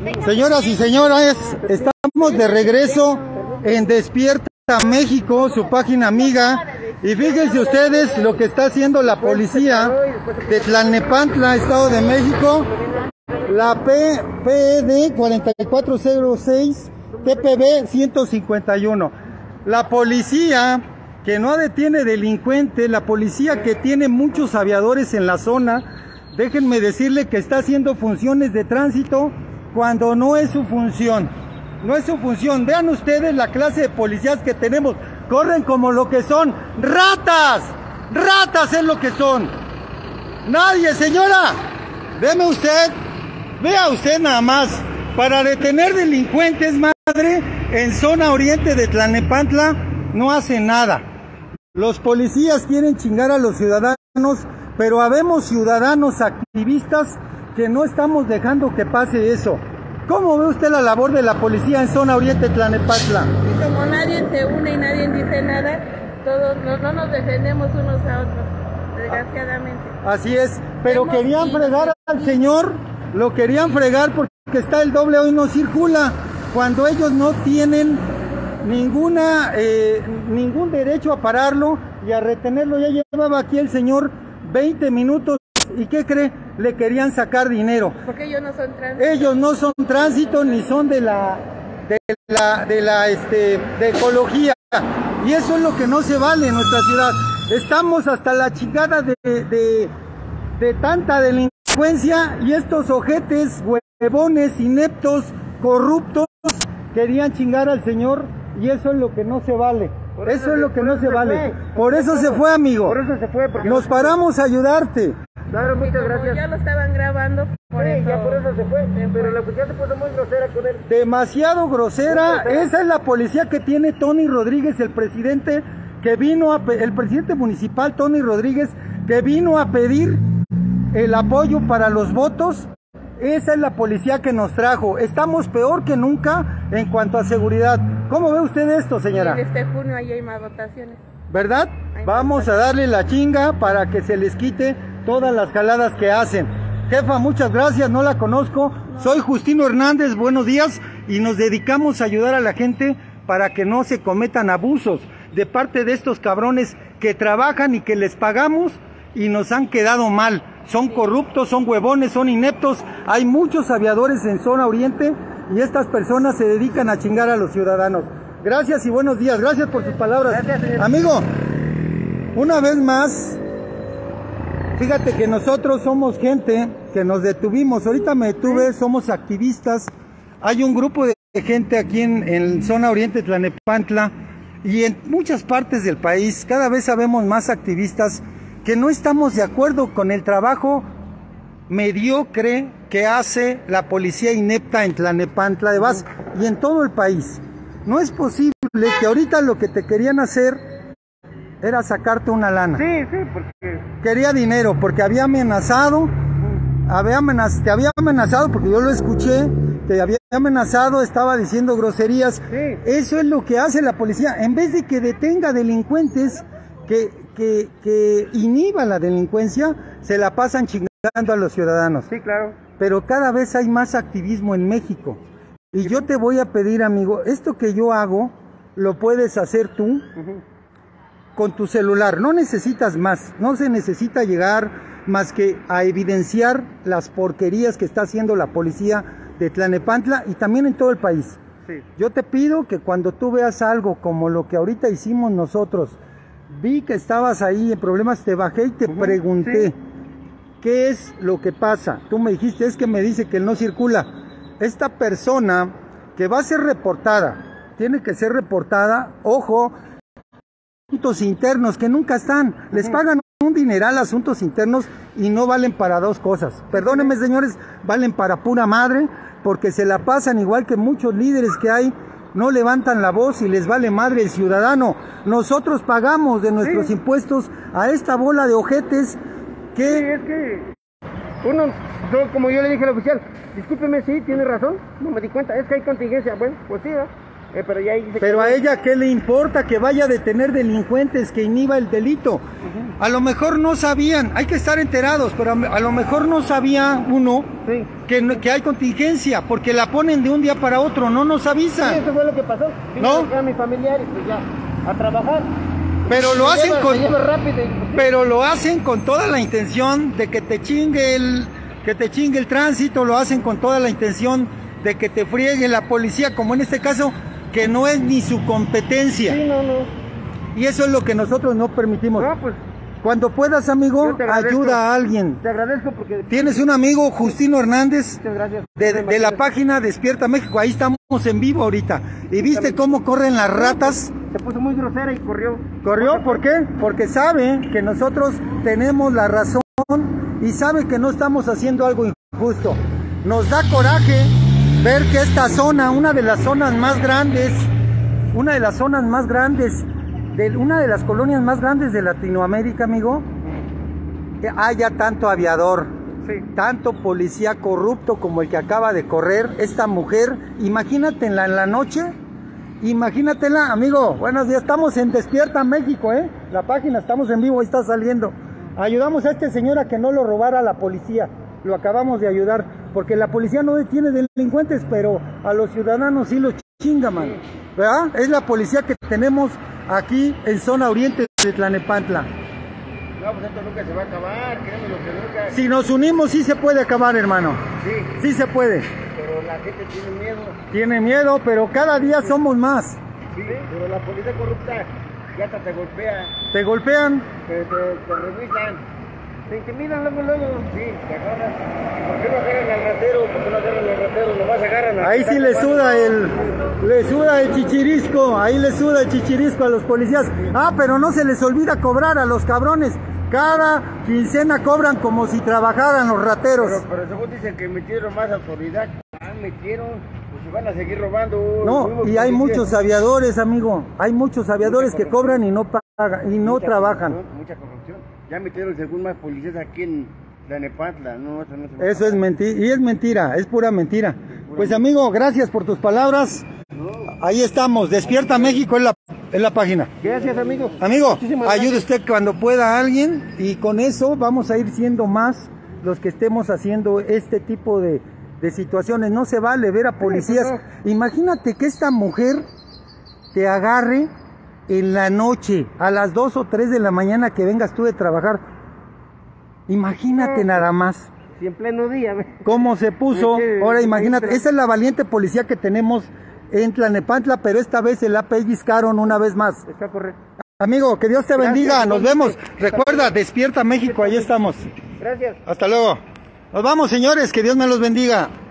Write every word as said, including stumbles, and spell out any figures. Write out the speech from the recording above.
Señoras y señores, estamos de regreso en Despierta México, su página amiga, y fíjense ustedes lo que está haciendo la policía de Tlalnepantla, Estado de México, la P E D cuarenta y cuatro cero seis, T P B ciento cincuenta y uno. La policía que no detiene delincuentes, la policía que tiene muchos aviadores en la zona, déjenme decirle que está haciendo funciones de tránsito cuando no es su función. No es su función. Vean ustedes la clase de policías que tenemos. Corren como lo que son. ¡Ratas! ¡Ratas es lo que son! Nadie, señora. Deme usted. Vea usted nada más. Para detener delincuentes, madre, en zona oriente de Tlalnepantla no hace nada. Los policías quieren chingar a los ciudadanos, pero habemos ciudadanos activistas que no estamos dejando que pase eso. ¿Cómo ve usted la labor de la policía en zona oriente de Tlalnepantla? Y como nadie se une y nadie dice nada, todos no, no nos defendemos unos a otros, desgraciadamente. Así es, pero Hemos querían ido, fregar al señor, lo querían fregar porque está el doble hoy no circula, cuando ellos no tienen ninguna eh, ningún derecho a pararlo y a retenerlo. Ya llevaba aquí el señor veinte minutos. ¿Y qué cree? Le querían sacar dinero. Porque ellos no son tránsito. Ellos no son tránsito ni son de la de la de la este de ecología. Y eso es lo que no se vale en nuestra ciudad. Estamos hasta la chingada de, de, de tanta delincuencia y estos ojetes, huevones, ineptos, corruptos, querían chingar al señor y eso es lo que no se vale. Eso es lo que no se vale. Por eso se fue, amigo. Por eso se fue. Porque nos paramos a ayudarte. Claro, muchas como gracias. ya lo estaban grabando, por sí, eso. ya por eso se fue, pero la policía se puso muy grosera con él. Demasiado grosera. grosera. Esa es la policía que tiene Tony Rodríguez, el presidente que vino a el presidente municipal Tony Rodríguez, que vino a pedir el apoyo para los votos. Esa es la policía que nos trajo. Estamos peor que nunca en cuanto a seguridad. ¿Cómo ve usted esto, señora? Y en este junio ahí hay más votaciones. ¿Verdad? Vamos a darle la chinga para que se les quite todas las jaladas que hacen. Jefa, muchas gracias, no la conozco. Soy Justino Hernández, buenos días, y nos dedicamos a ayudar a la gente para que no se cometan abusos de parte de estos cabrones que trabajan y que les pagamos y nos han quedado mal. Son corruptos, son huevones, son ineptos. Hay muchos aviadores en zona oriente y estas personas se dedican a chingar a los ciudadanos. Gracias y buenos días. Gracias por sus palabras. Gracias, amigo, una vez más, fíjate que nosotros somos gente que nos detuvimos. Ahorita me detuve, somos activistas. Hay un grupo de gente aquí en, en zona oriente de Tlalnepantla y en muchas partes del país. Cada vez sabemos más activistas que no estamos de acuerdo con el trabajo mediocre que hace la policía inepta en Tlalnepantla de Vaz y en todo el país. No es posible que ahorita lo que te querían hacer era sacarte una lana. Sí, sí, porque... Quería dinero, porque había amenazado, había amenaz te había amenazado, porque yo lo escuché, te había amenazado, estaba diciendo groserías. Sí. Eso es lo que hace la policía. En vez de que detenga delincuentes, que, que, que inhiba la delincuencia, se la pasan chingando a los ciudadanos. Sí, claro. Pero cada vez hay más activismo en México. Y yo te voy a pedir, amigo, esto que yo hago, lo puedes hacer tú uh-huh. con tu celular. No necesitas más, no se necesita llegar más que a evidenciar las porquerías que está haciendo la policía de Tlalnepantla y también en todo el país. Sí. Yo te pido que cuando tú veas algo como lo que ahorita hicimos nosotros, vi que estabas ahí en problemas, te bajé y te uh-huh. pregunté, sí. ¿qué es lo que pasa? Tú me dijiste, es que me dice que él no circula. Esta persona que va a ser reportada, tiene que ser reportada, ojo, asuntos internos que nunca están, les pagan un dineral a asuntos internos y no valen para dos cosas. Perdónenme, señores, valen para pura madre, porque se la pasan igual que muchos líderes que hay, no levantan la voz y les vale madre el ciudadano. Nosotros pagamos de nuestros sí. impuestos a esta bola de ojetes que... Sí, es que uno, yo, como yo le dije al oficial, discúlpeme, sí, tiene razón, no me di cuenta, es que hay contingencia. Bueno, pues sí, ¿eh? Eh, pero ya dice Pero que a no. ella, ¿qué le importa que vaya a detener delincuentes, que inhiba el delito? A lo mejor no sabían, hay que estar enterados, pero a, a lo mejor no sabía uno Sí. que, no- que hay contingencia, porque la ponen de un día para otro, no nos Sí, avisan. eso fue lo que pasó. ¿No? Vino a mi familiar y pues ya, a trabajar. Pero lo Me hacen lleva- con... me lleva rápido y, pues, sí. Pero lo hacen con toda la intención de que te chingue el, que te chingue el tránsito, lo hacen con toda la intención de que te friegue la policía, como en este caso, que no es ni su competencia. Sí, no, no. Y eso es lo que nosotros no permitimos. No, pues Cuando puedas, amigo, Yo te agradezco. ayuda a alguien. te agradezco porque... Tienes un amigo, Justino Hernández, Muchas gracias. de, de la página Despierta México, ahí estamos en vivo ahorita. ¿Y viste cómo corren las ratas? Se puso muy grosera y corrió. ¿Corrió? ¿Por qué? Porque sabe que nosotros tenemos la razón y sabe que no estamos haciendo algo injusto. Nos da coraje ver que esta zona, una de las zonas más grandes, una de las zonas más grandes, de una de las colonias más grandes de Latinoamérica, amigo, que haya tanto aviador, Sí. tanto policía corrupto como el que acaba de correr esta mujer. Imagínatela en la noche, imagínatela, amigo. Buenos días, estamos en Despierta México, ¿eh? La página, estamos en vivo, ahí está saliendo. Ayudamos a este señor a que no lo robara la policía. Lo acabamos de ayudar, porque la policía no detiene delincuentes, pero a los ciudadanos sí los chinga, man. ¿Verdad? Es la policía que tenemos aquí en zona oriente de Tlalnepantla. No, pues esto nunca se va a acabar, créeme lo que nunca. Si nos unimos sí se puede acabar, hermano. Sí, Sí se puede. pero la gente tiene miedo. Tiene miedo, pero cada día somos más. Sí, pero la policía corrupta ya hasta te golpea, Te golpean. te, te, te revisan. Te intimidan luego, luego. Sí, te agarran. ¿Por qué no agarran al ratero? ¿Por qué no agarran al ratero? Nomás agarran al... Ahí sí le suda el, le suda el chichirisco, ahí le suda el chichirisco a los policías. Ah, pero no se les olvida cobrar a los cabrones. Cada quincena cobran como si trabajaran los rateros. Pero, pero según dicen que metieron más autoridad. Ah, metieron, pues se van a seguir robando. No, Los mismos y hay policías. muchos aviadores, amigo. Hay muchos aviadores que cobran y no pagan y no Mucha trabajan. corrupción, Mucha corrupción. Ya metieron según más policías aquí en Tlalnepantla. No, eso no se va a Eso es acabar. mentira, y es mentira, es pura mentira. Pues amigo, gracias por tus palabras. Ahí estamos, Despierta México es la, es la página. Gracias, amigo. Amigo, Muchísimas ayude gracias. usted cuando pueda a alguien y con eso vamos a ir siendo más los que estemos haciendo este tipo de, de situaciones. No se vale ver a policías. Imagínate que esta mujer te agarre en la noche, a las dos o tres de la mañana que vengas tú de trabajar. Imagínate nada más Si en pleno día. ve. cómo se puso. Es que- Ahora imagínate, es- esa es la valiente policía que tenemos en Tlalnepantla, pero esta vez se la pellizcaron una vez más. Está correcto. Amigo, que Dios te Gracias, bendiga, nos vemos. igualmente. Recuerda, Despierta México, ahí estamos. Gracias. Hasta luego. Nos vamos, señores, que Dios me los bendiga.